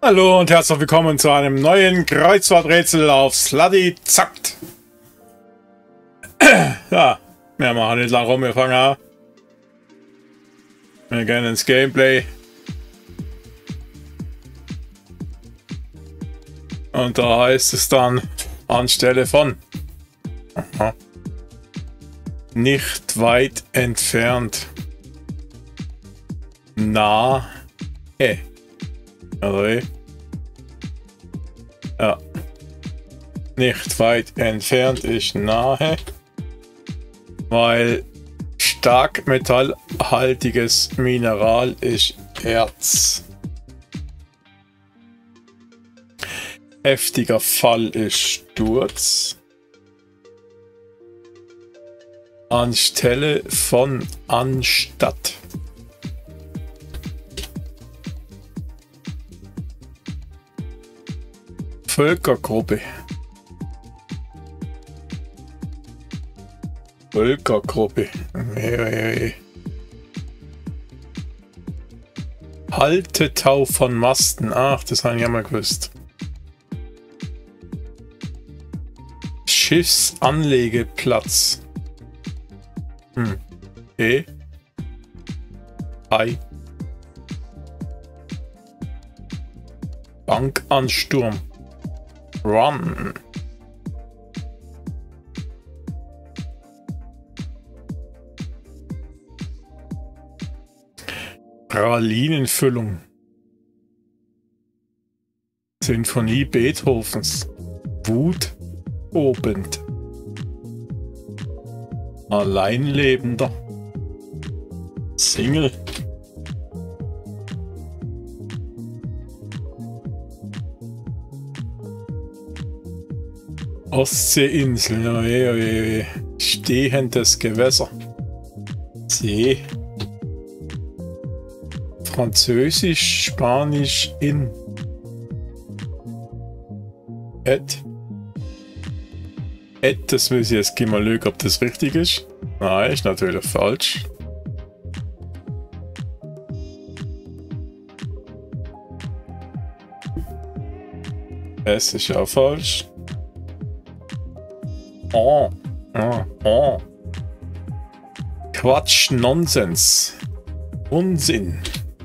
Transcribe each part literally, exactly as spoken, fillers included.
Hallo und herzlich willkommen zu einem neuen Kreuzworträtsel auf Sluddy Zockt. Ja, wir machen nicht lang rum, wir fangen an. Wir gehen ins Gameplay. Und da heißt es dann anstelle von aha, nicht weit entfernt. Nahe. Oder wie? Ja. Nicht weit entfernt ist nahe, weil stark metallhaltiges Mineral ist Erz. Heftiger Fall ist Sturz. Anstelle von anstatt. Völkergruppe. Völkergruppe. Haltetau von Masten. Ach, das habe ich ja mal gewusst. Schiffsanlegeplatz. Hm. E. Hi. Bankansturm. Run. Pralinenfüllung. Sinfonie Beethovens. Wut obend. Alleinlebender. Single. Ostseeinsel, oje, oje, oje. Stehendes Gewässer. See. Französisch, Spanisch in. Et. Et, das muss ich jetzt mal schauen, ob das richtig ist. Nein, ist natürlich falsch. Es ist auch falsch. Oh, oh, oh. Quatsch, Nonsens. Unsinn.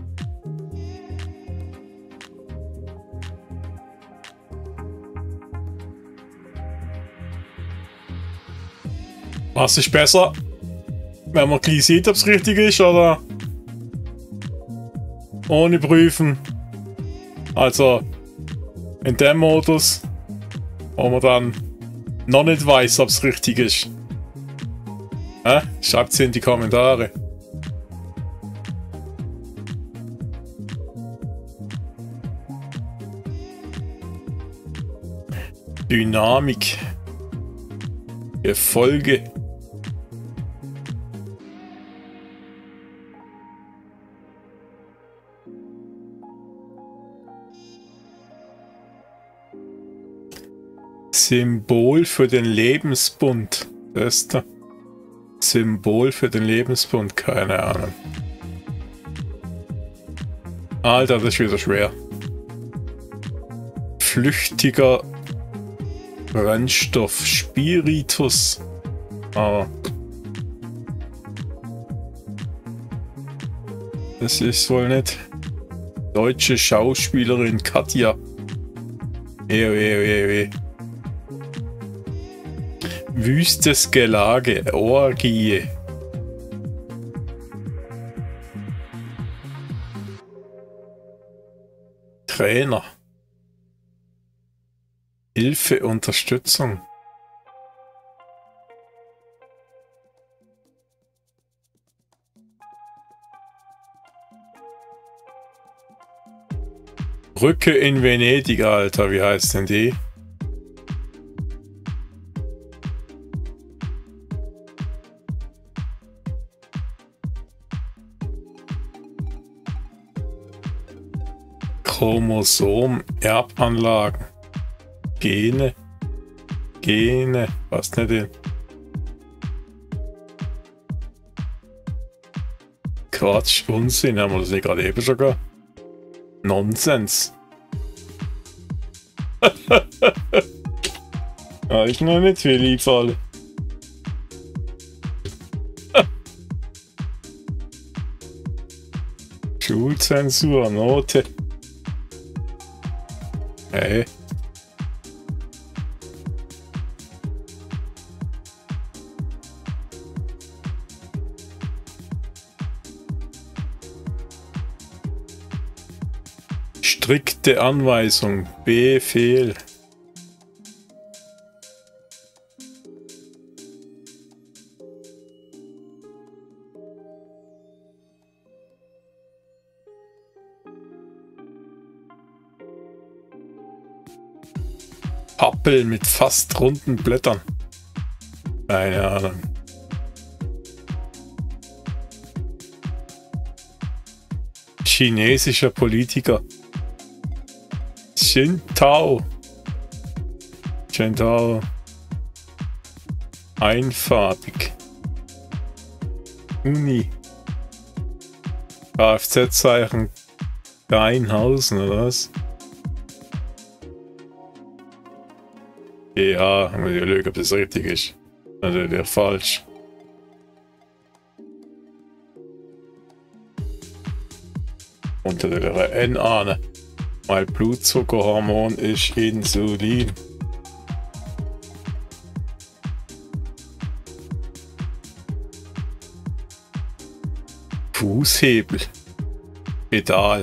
Was ist besser? Wenn man gleich sieht, ob es richtig ist, oder ohne prüfen? Also in dem Modus, wo man dann noch nicht weiß, ob es richtig ist. Äh? Schreibt es in die Kommentare. Dynamik. Gefolge. Symbol für den Lebensbund. Das ist der Symbol für den Lebensbund. Keine Ahnung. Alter, das ist wieder schwer. Flüchtiger Brennstoff. Spiritus. Aber das ist wohl nicht. Deutsche Schauspielerin Katja. Ewe, ewe, ewe. Wüstes Gelage, Orgie. Trainer. Hilfe, Unterstützung. Brücke in Venedig, Alter, wie heißt denn die? Chromosom, Erbanlagen, Gene, Gene, was nicht hin. Quatsch, Unsinn, haben wir das nicht gerade eben schon gehabt? Nonsens. Ja, ist noch nicht viel eingefallen. Schulzensur, Note. Hey. Strikte Anweisung. Befehl. Pappel mit fast runden Blättern. Keine Ahnung. Chinesischer Politiker. Xintao. Xintao. Einfarbig. Uni. Kfz-Zeichen. Rheinhausen oder was? Ja, muss ich schauen, ob das richtig ist. Also der falsch. Unter der N-Ahne. Mein Blutzuckerhormon ist Insulin. Fußhebel. Pedal.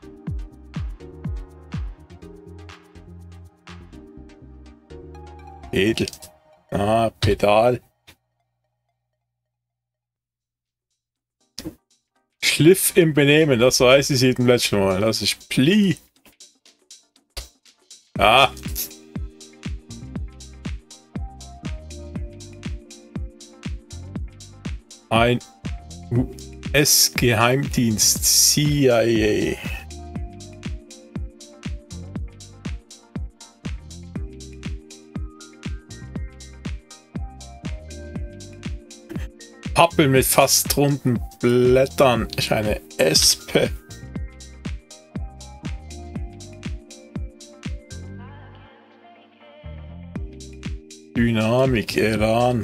Edel. Ah, Pedal. Schliff im Benehmen, das weiß ich seit dem letzten Mal. Das ist Pli. Ah. Ein U S-Geheimdienst, C I A. Pappel mit fast runden Blättern ist eine Espe. Dynamik, Elan.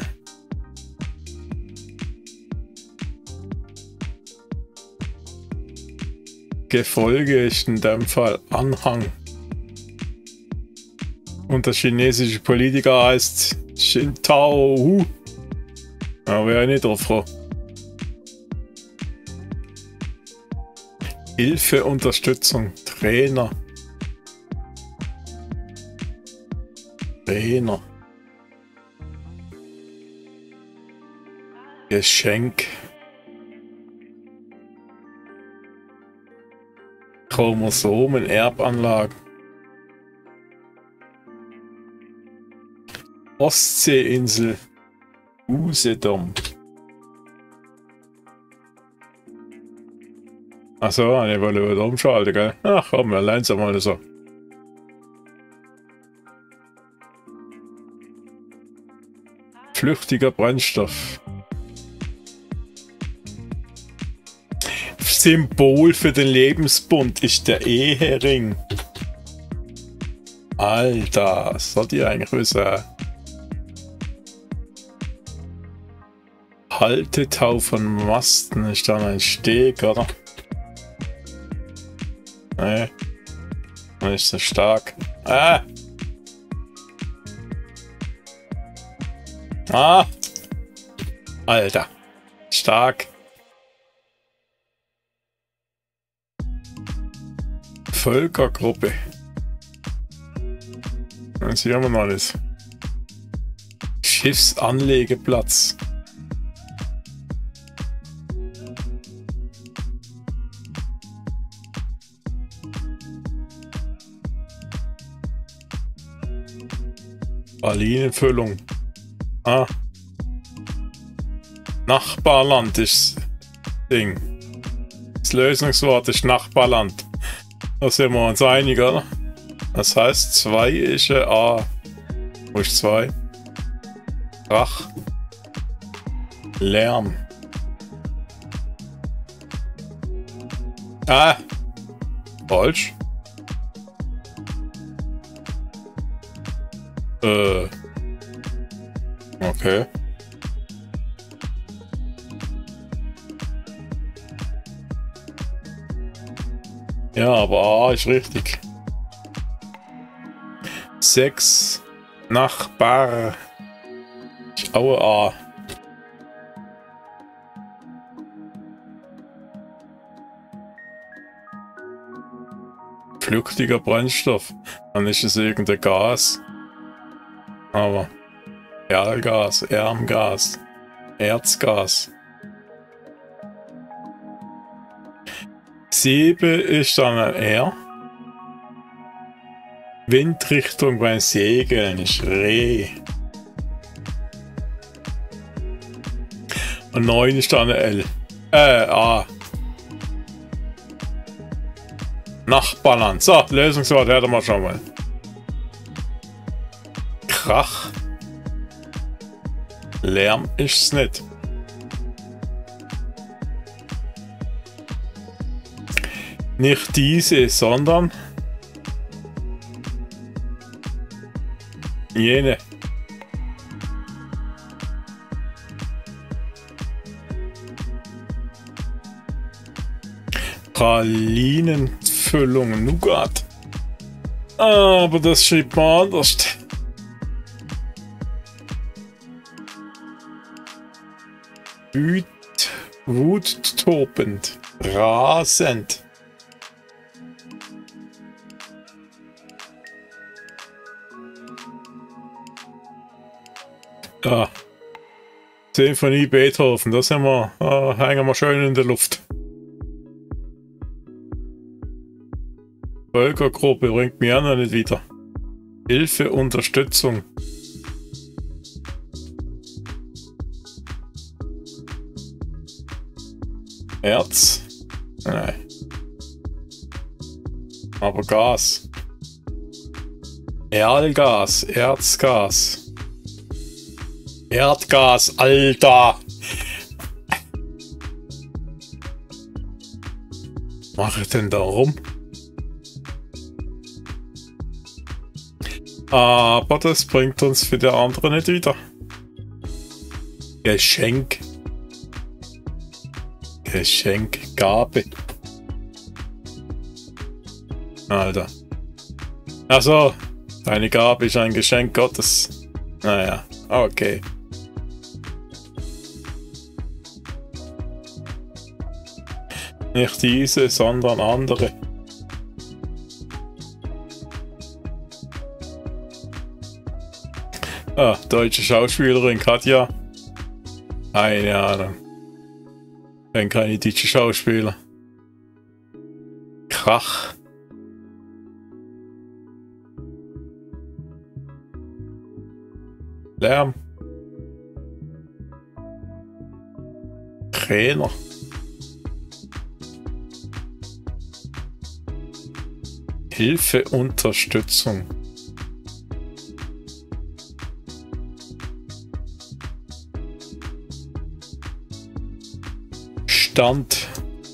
Gefolge ist in dem Fall Anhang. Und der chinesische Politiker heißt Xintao. Ja, wäre ich nicht drauf gekommen. Hilfe, Unterstützung, Trainer. Trainer. Geschenk. Chromosomen, Erbanlagen. Ostseeinsel. Usedom. Achso, ich wollte wieder umschalten, gell? Ach komm, wir lernen es mal so. Flüchtiger Brennstoff. Symbol für den Lebensbund ist der Ehering. Alter, was soll die eigentlich wissen? Haltetau von Masten ist dann ein Steg, oder? Nee. Dann ist so stark. Ah! Ah! Alter. Stark. Völkergruppe. Das sehen wir noch alles. Schiffsanlegeplatz. Pralinenfüllung. Ah. Nachbarland ist das Ding. Das Lösungswort ist Nachbarland. Da sind wir uns einig, oder? Das heißt, zwei ist ein A. Wo ist zwei? Krach. Lärm. Ah. Falsch. Äh. Okay. Ja, aber A ist richtig. Sechs. Nachbar. Ist auch A. Flüchtiger Brennstoff. Dann ist es irgendein Gas. Aber Erdgas, Ermgas, Erzgas. Sieben ist dann ein R. Windrichtung beim Segeln ist Reh. Und neun ist dann ein L. Äh, A. Nachballern. So, Lösungswort hätten wir schon mal. Krach. Lärm ist's nicht. Nicht diese, sondern jene. Pralinenfüllung, Nougat. Aber das schreibt man anders. Wut, wuttobend, rasend. Ah. Sinfonie Beethoven, das haben wir, ah, hängen wir schön in der Luft. Völkergruppe bringt mich auch noch nicht wieder. Hilfe, Unterstützung. Erz? Nein. Aber Gas. Erdgas, Erzgas. Erdgas, Alter! Was mache ich denn da rum? Aber das bringt uns für die anderen nicht wieder. Geschenk. Geschenk, Gabe. Alter. Also, deine Gabe ist ein Geschenk Gottes. Naja, okay. Nicht diese, sondern andere. Ah, deutsche Schauspielerin Katja. Keine Ahnung. Wenn keine deutsche Schauspieler. Krach. Lärm. Trainer. Hilfe, Unterstützung. Stand.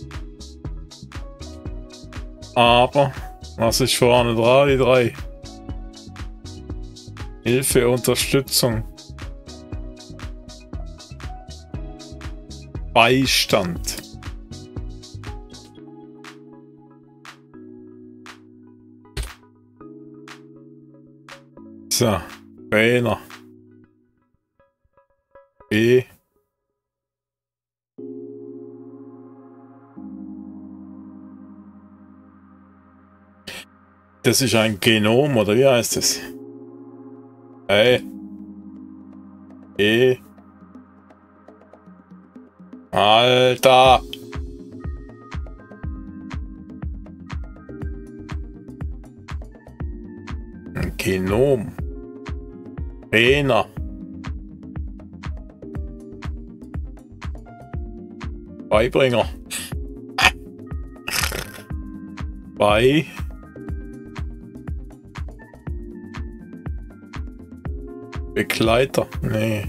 Aber, was ist vorne dran? Die drei. Hilfe, Unterstützung. Beistand. So, Trainer. B. Das ist ein Genom, oder wie heißt das? Hey. E. Alter. Ein Genom. Trainer. Beibringer. Bei. Begleiter. Nee.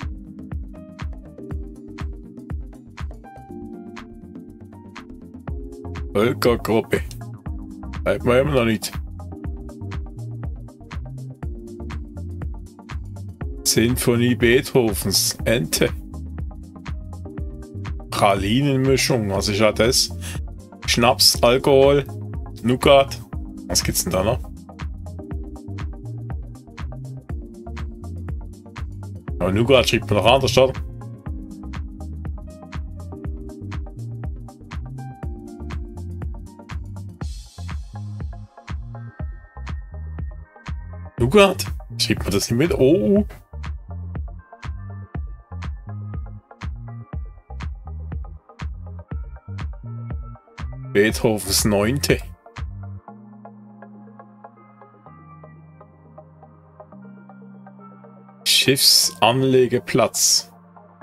Völkergruppe. Bleibt mir immer noch nicht. Sinfonie Beethovens. Ente. Pralinenmischung. Was ist ja das? Schnaps, Alkohol, Nougat. Was gibt's denn da noch? Aber Nougat schreibt man noch anders, oder? Nougat? Schreibt man das nicht mit O U? Beethovens Neunte. Schiffsanlegeplatz.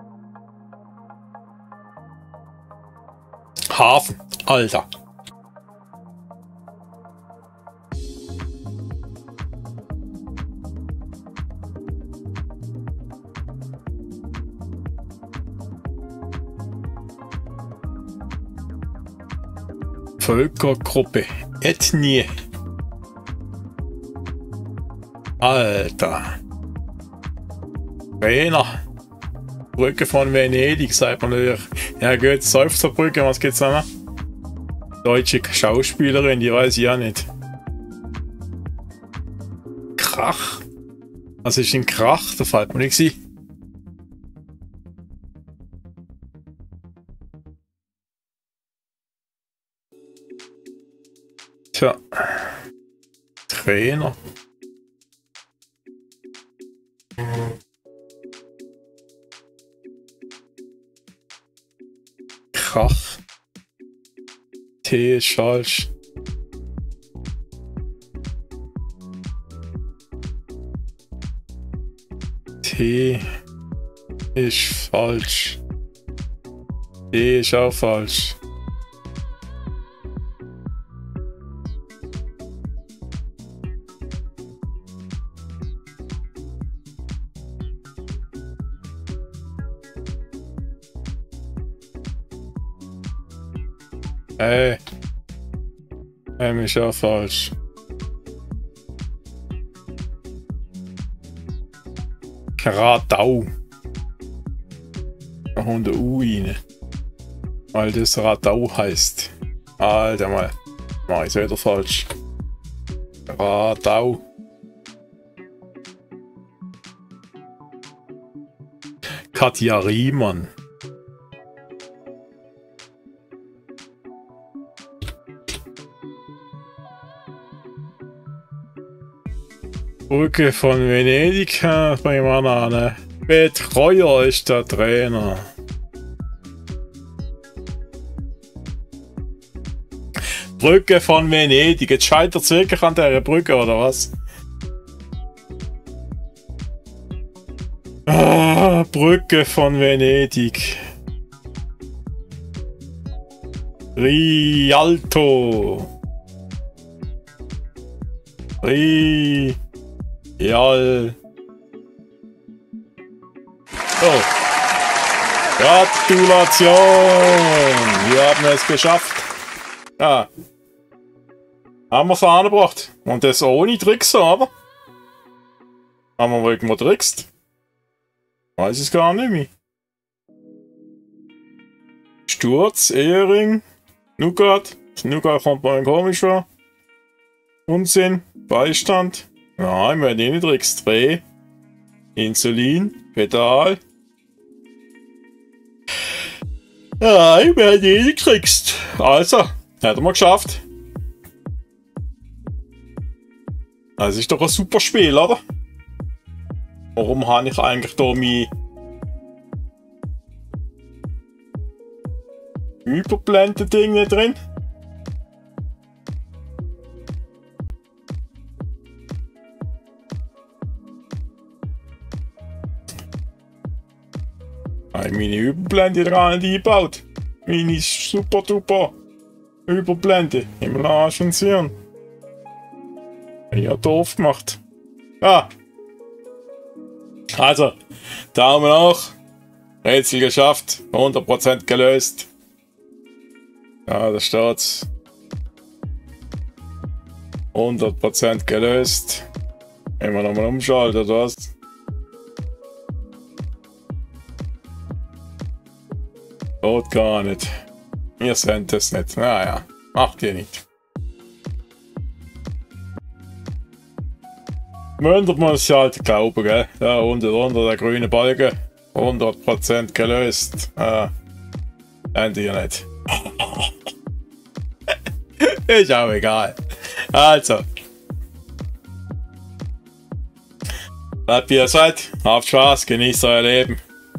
Hafen, Alter. Völkergruppe, Ethnie. Alter. Trainer. Brücke von Venedig, sagt man natürlich. Ja gut, Seufzerbrücke, was gibt's da noch? Deutsche Schauspielerin, die weiß ich ja nicht. Krach. Was ist ein Krach? Da fällt mir nichts ein. Tja. Trainer. Krach. T ist falsch. T ist falsch. T ist auch falsch. Ey. Ähm, ist auch falsch. Radau. Da kommt der U rein. Weil das Radau heißt. Alter mal. Mach ich wieder falsch. Radau. Katja Riemann. Brücke von Venedig, das bringen wir an. Betreuer ist der Trainer. Brücke von Venedig. Jetzt scheitert es wirklich an dieser Brücke, oder was? Ah, Brücke von Venedig. Rialto. Ri... Jal. Oh. Gratulation! Wir haben es geschafft. Ah. Haben wir es angebracht. Und das ohne Tricks, aber? Haben wir wirklich mal trickst? Weiß es gar nicht mehr. Sturz, Ehering, Nougat. Das Nougat kommt mir komisch vor. Unsinn, Beistand. Nein, wir haben eh nicht Tricks. Dreh. Insulin, Pedal. Nein, wir haben eh nicht Tricks. Also, hätten wir geschafft. Das ist doch ein super Spiel, oder? Warum habe ich eigentlich da mein Überblenden-Ding nicht drin? Ich habe meine Überblende dran eingebaut. Meine super duper Überblende. Im Arsch und Hirn. Ich habe doof gemacht. Ah! Also, Daumen hoch. Rätsel geschafft. hundert Prozent gelöst. Ja, da steht's. hundert Prozent gelöst. Wenn wir nochmal umschalten, oder was? Geht gar nicht. Ihr seht es nicht. Naja, macht ihr nicht. Mündert muss ich halt glauben, gell? Da unten drunter der grüne Balken. hundert Prozent gelöst. Äh, kennt ihr nicht. Ist auch egal. Also. Bleibt wie ihr seid. Habt Spaß, genießt euer Leben.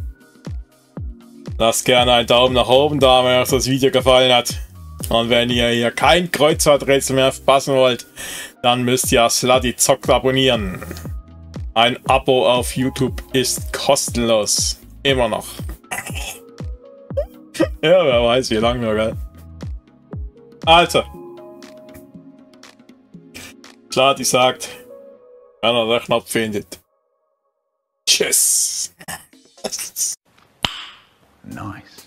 Lasst gerne einen Daumen nach oben da, wenn euch das Video gefallen hat. Und wenn ihr hier kein Kreuzworträtsel mehr verpassen wollt, dann müsst ihr Sluddy Zockt abonnieren. Ein Abo auf YouTube ist kostenlos. Immer noch. Ja, wer weiß wie lange noch, gell? Also. Sluddy sagt, wenn er den Knopf findet. Tschüss. Nice.